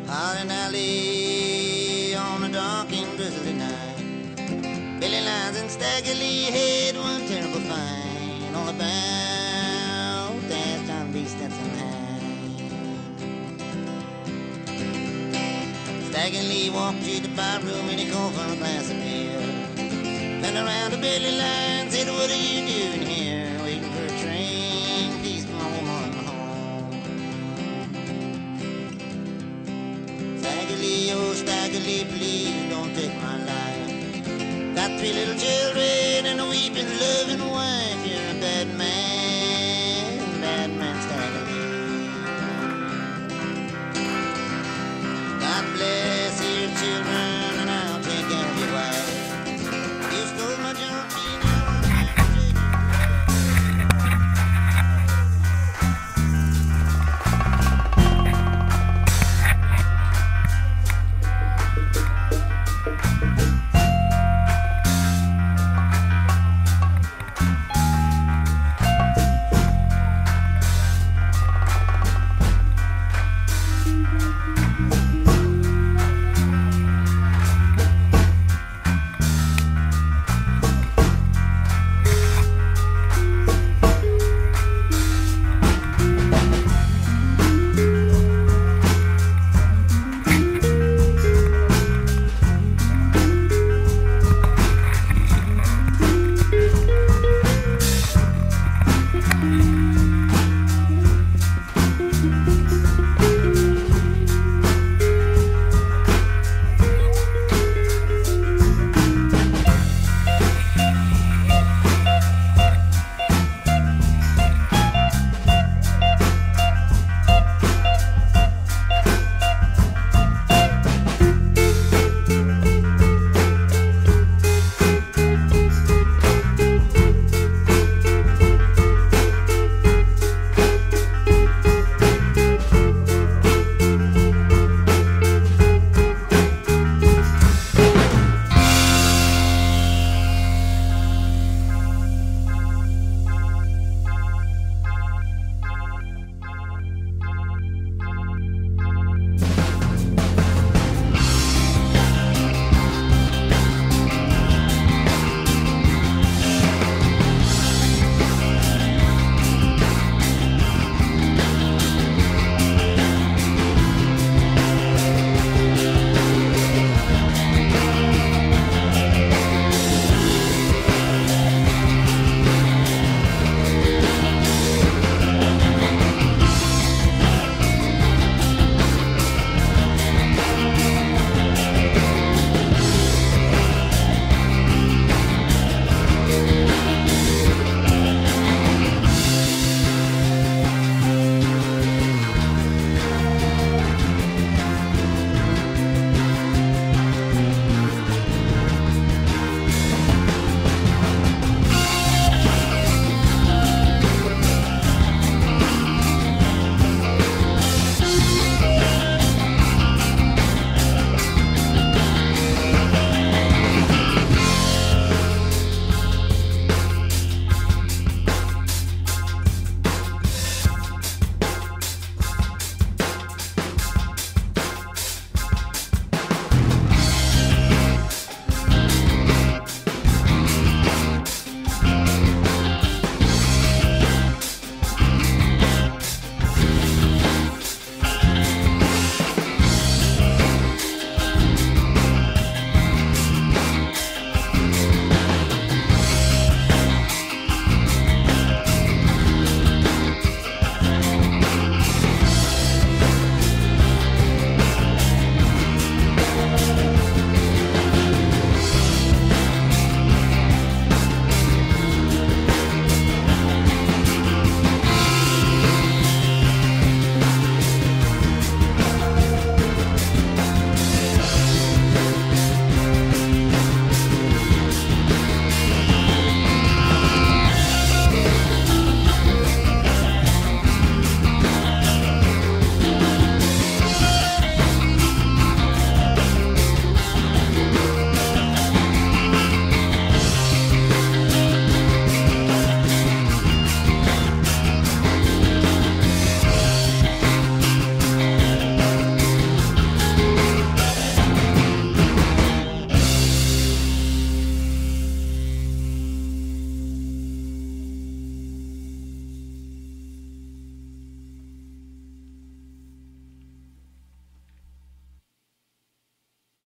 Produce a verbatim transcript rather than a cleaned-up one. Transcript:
Out in alley on a dark and drizzly night, Billy Lyons and Stagger Lee had one terrible fight all about that John B. Stetson hat. Stagger Lee walked to the bar room and he called for a glass of beer. Turned around to Billy Lyons, said, "What are you doing here? Waiting for a train, please, my woman home." Stagger Lee, oh Stagger Lee, please don't take my life. Got three little children and a weeping, loving wife.